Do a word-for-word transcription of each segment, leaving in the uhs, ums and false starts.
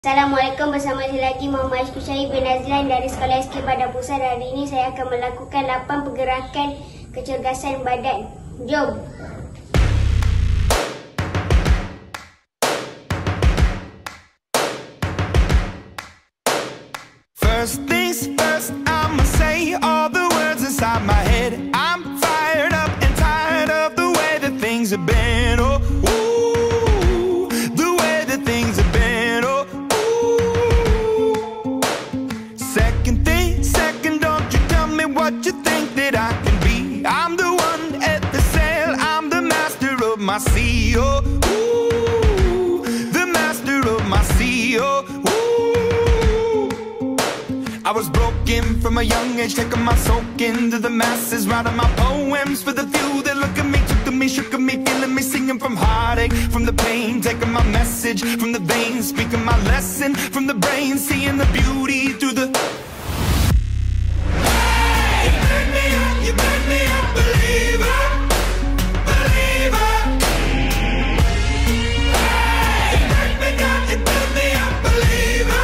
Assalamualaikum, bersama saya lagi Muhammad Iskushairi bin Azlan dari Sekolah S K Badan Pusat. Hari ini saya akan melakukan lapan pergerakan kecergasan badan. Jom! First things first, I'ma say all the words inside my head. I'm fired up and tired of the way that things have been. Oh, ooh, the way that things have been. Oh, ooh. Second thing, second, don't you tell me what you think that I can be. I'm the one at the sail, I'm the master of my sea. Oh, ooh, the master of my sea. Oh, ooh. I was broken from a young age, taking my soak into the masses, writing my poems for the few that look at me, took to me, shook at me, feeling me, singing from heartache, from the pain, taking my message from the veins, speaking my lesson from the brain, seeing the beauty through the. Hey, you burn me up, you burn me up, believer, believer. Hey, you burn me down, you burn me up, believer.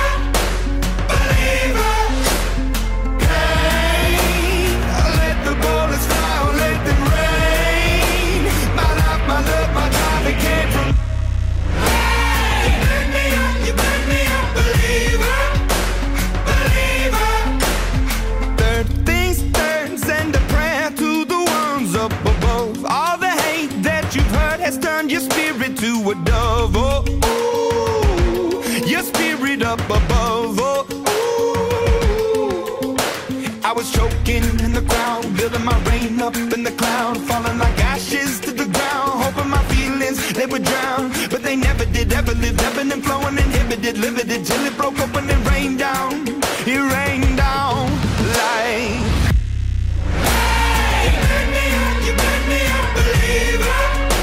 Turn your spirit to a dove, oh, ooh, your spirit up above, oh, ooh. I was choking in the crowd, building my rain up in the cloud, falling like ashes to the ground, hoping my feelings, they would drown, but they never did, ever lived, ebbing and flowing, inhibited, limited, till it broke open and rained down, it rained down like. Hey, you burn me up, you burn me up, believer.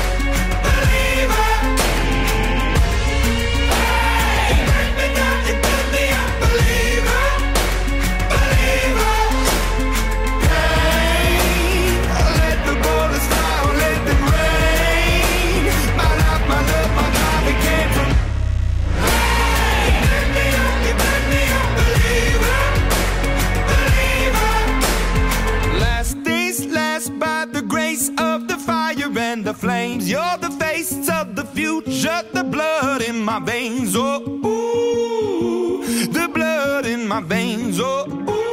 The flames, you're the face of the future, the blood in my veins, oh, ooh, the blood in my veins, oh,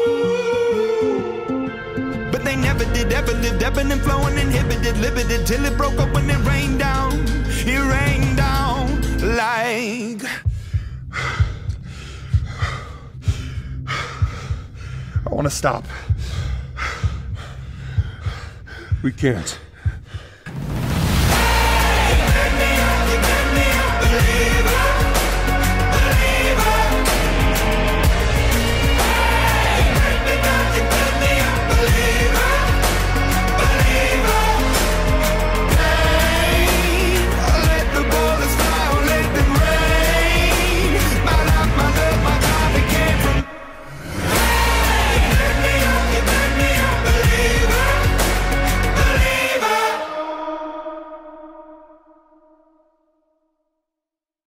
ooh. But they never did, ever lived, ebbing and flowing, inhibited, limited, till it broke up when it rained down, it rained down like. I want to stop. We can't.